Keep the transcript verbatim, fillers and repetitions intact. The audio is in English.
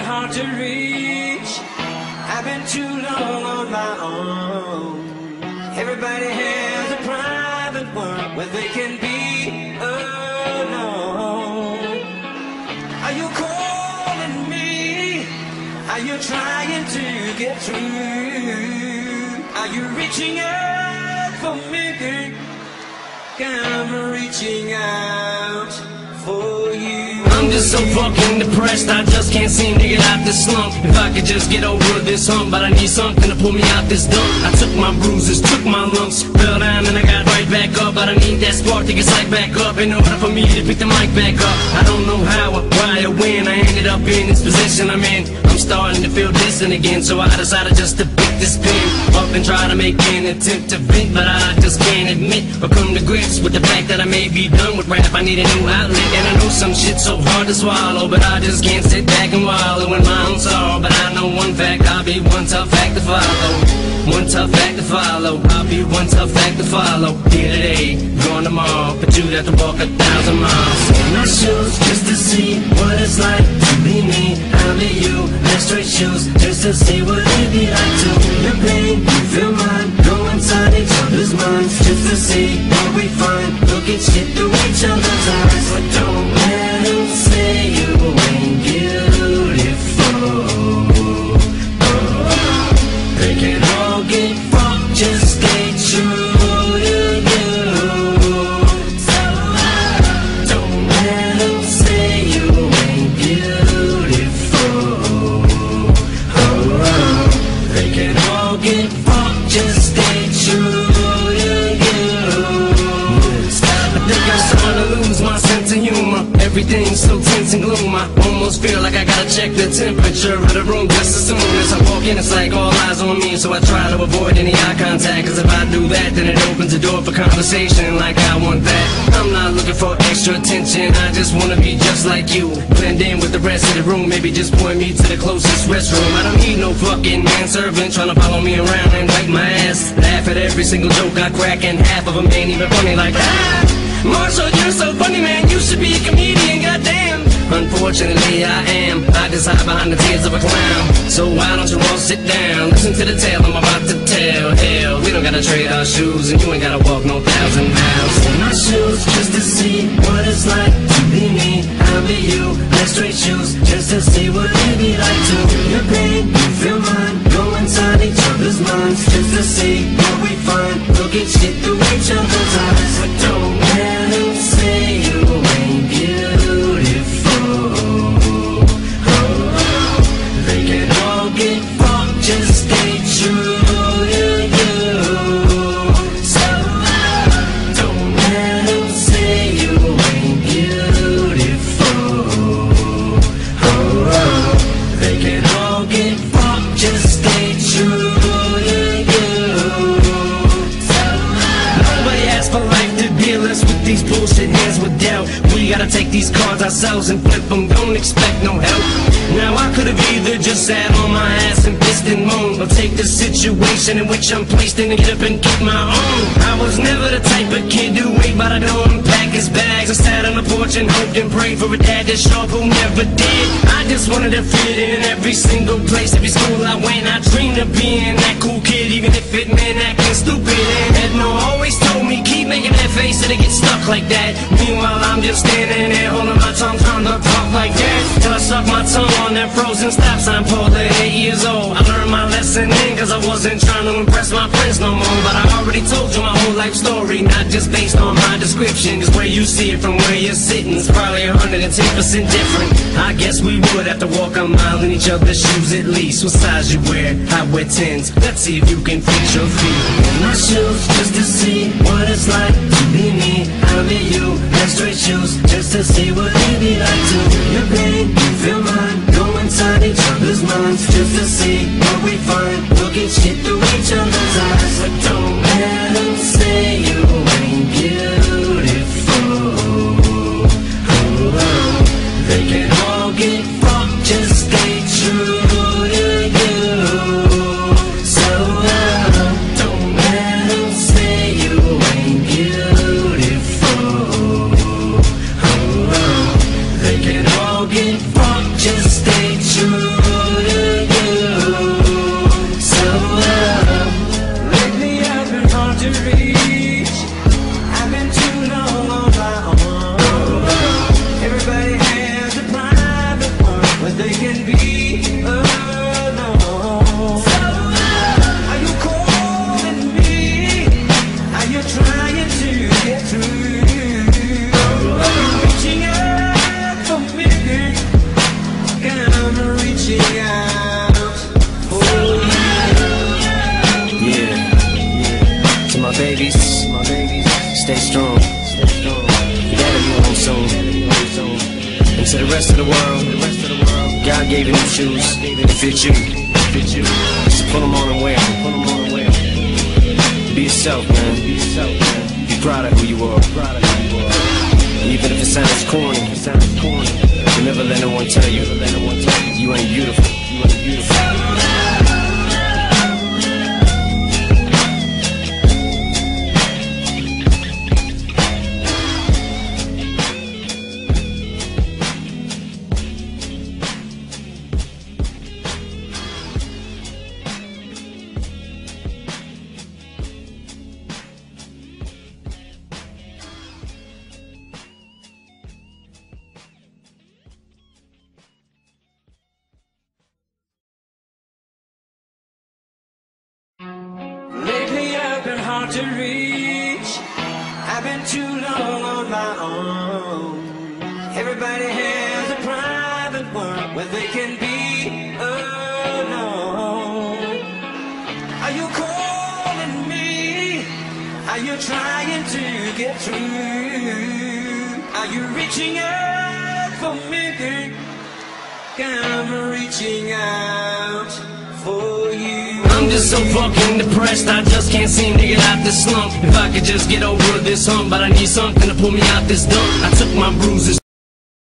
hard to reach. I've been too long on my own. Everybody has a private world where they can be alone. Are you calling me? Are you trying to get through? Are you reaching out for me? I'm reaching out for you. I'm just so fucking depressed, I just can't seem to get out this slump. If I could just get over this hump, but I need something to pull me out this dump. I took my bruises, took my lumps, fell down and I got right back up. But I need that spark to get psyched back up in order for me to pick the mic back up. I don't know how or why or when I ended up in this position I'm in. I'm starting to feel distant again, so I decided just to pick this pen up and try to make an attempt to vent. But I just can't admit or come to grips with the fact that I may be done with rap. I need a new outlet, and I know some shit's so hard to swallow, but I just can't sit back and wallow in my own sorrow. But I know one fact, I'll be one tough act to follow. One tough act to follow. I'll be one tough act to follow. Here today, gone tomorrow, but you'd have to walk a thousand miles in my shoes just to see what it's like to be me. I'll be you, wear straight shoes just to see what it'd be like to feel your pain, you feel mine. Go inside each other's minds just to see what we find. Look at shit through each other's eyes, but don't let them say you ain't beautiful. Oh, they can all get fucked, just stay true to you. So don't let them say you ain't beautiful. Oh, they can all get fucked, just stay true to you. I think I'm starting to lose my sense of humor. Everything's so tense and gloom. I almost feel like I gotta check the temperature of the room just as soon as I walk in. It's like all eyes on me, so I try to avoid any eye contact. Cause if I do that, then it opens the door for conversation like I want that. I'm not looking for extra attention, I just wanna be just like you. Blend in with the rest of the room, maybe just point me to the closest restroom. I don't need no fucking manservant trying to follow me around and wipe my ass. Laugh at every single joke I crack, and half of them ain't even funny like ah! Marshall, you're so funny, man, you should be a comedian, goddamn. Unfortunately, I am. I just hide behind the tears of a clown. So why don't you all sit down? Listen to the tale I'm about to tell. Hell, we don't gotta trade our shoes, and you ain't gotta walk no thousand miles in my shoes just to see what it's like to be me. I'll be you, wear straight shoes just to see what it'd be like to feel your pain, you feel mine. Go inside each other's minds just to see what we find. Look at shit through each other's eyes, but don't let them say you ain't beautiful. Oh, they can all get fucked, just stay true to you. So don't let them say you ain't beautiful. Oh, they can all get fucked, just stay true to you. So nobody asked for life to deal us with these bullshit hands with doubt. We gotta take these cards ourselves and flip them, don't expect no help. Now I could've either just sat on my ass and pissed and moaned, or take the situation in which I'm placed in and get up and get my own. I was never the type of kid to wait by the door and pack his bags. I sat on the porch and hoped and prayed for a dad that's sharp who never did. I just wanted to fit in every single place, every school I went. I dreamed of being that cool kid, even if it meant acting stupid. And Edna always told me, keep making that face and it gets stuck like that. Meanwhile I'm just standing there holding my tongue, trying to talk like that, till I suck my tongue on that frozen stop sign pole at eight years old. I learned my lesson then, cause I wasn't trying to impress my friends no more. But I already told you my whole life story, not just based on my description. Cause where you see it from where you're sitting is probably one hundred ten percent different. I guess we would have to walk a mile in each other's shoes at least. What size you wear? I wear tens. Let's see if you can fit your feet in my shoes just to see what it's like to be me. I'll be you, wear straight shoes just to see what it'd be like to feel your pain, you feel mine. Go inside each other's minds just to see what we find. Look at shit through each other's eyes, but don't let them say you ain't beautiful. Oh, they can all get fucked, just stay true to you. So uh, don't let them say you ain't beautiful. Oh, they can all forget what, just stay true to you. So uh, lately I've been hard to reach. I've been too long on my own. Everybody has a private world where they can be alone. So uh, are you calling me? Are you trying to get through? Are you reaching out for me? I'm reaching out for you. yeah, yeah. To my babies, my babies, stay strong, stay strong. You gotta be home soon. And to the rest of the world, the rest of the world, God gave you them shoes. They fit you, fit you. So put them on and wear, put them on and wear. Be yourself, man. Be yourself, man. Be proud of who you are. Proud of who you are. Even if it sounds corny, it sounds corny. You never let no one tell you, never let no one tell you, you ain't beautiful, you ain't beautiful. Lately I've been hard to reach. I've been too long on my own. Everybody has a private world where they can be alone. Are you calling me? Are you trying to get through? Are you reaching out for me? I'm reaching out for you. I'm just so fucking depressed, I just can't seem to get out this slump. If I could just get over this hump, but I need something to pull me out this dump. I took my bruises